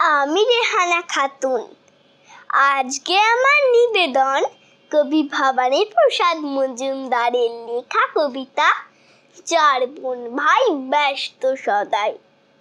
আমি রেহানা খাতুন। আজকে আমার নিবেদন কবি ভবানী প্রসাদ মজুমদারের লেখা কবিতা চার বোন ভাই ব্যস্ত সদাই।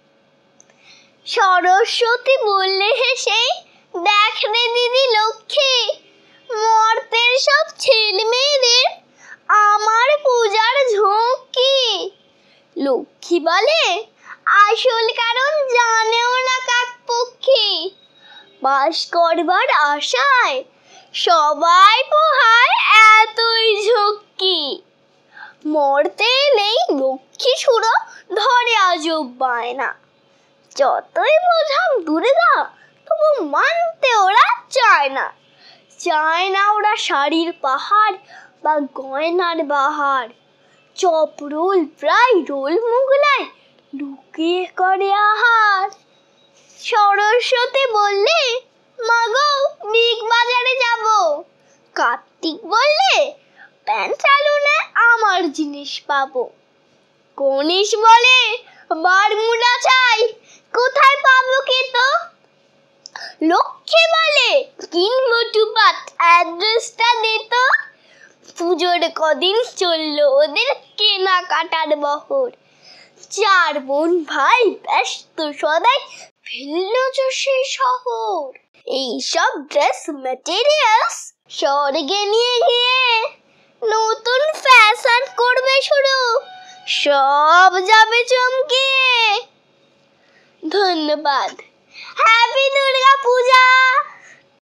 সরস্বতী বললে হেসে, দেখ রে দিদি লক্ষ্মী, মর্তের সব ছেলে মেয়েদের আমার পূজার ঝুঁকি। লক্ষ্মী বলে, আসল কারণ জানেও না কাকপক্ষী, বাস করবার আশায় সবাই পোহায় এতই ঝক্কি। মরতে এলেই লক্ষ্মী সুরো ধরে আজব বায়না, যতই বোঝাম দুর্গা তবু মানতে ওরা চায় না। চায় না ওরা শাড়ির পাহাড় বা গয়নার বাহার, chop roll fry roll Mughlai লুকিয়ে করে আহার। সরস্বতী বললে, মাগো বিগ বাজারে যাব। কার্তিক বললে, প্যান্ট চালুনে আমার জিনিস পাবো। গণেশ বলে, বারমুডা চাই, কোথায় পাবো কে তো। লক্ষ্মী বলে, কিনবো টুপাত, অ্যাড্রেসটা দে তো। পুজোর কদিন চললো ওদের কেনাকাটার বহর, চার বোন ভাই ব্যস্ত সদাই ফেলল সেই শহর। এইসব ড্রেস ম্যাটেরিয়ালস স্বর্গে নিয়ে গিয়ে নতুন ফ্যাশন করবে শুরু, সব যাবে চমকিয়ে। ধন্যবাদ। হ্যাপি দুর্গা পূজা।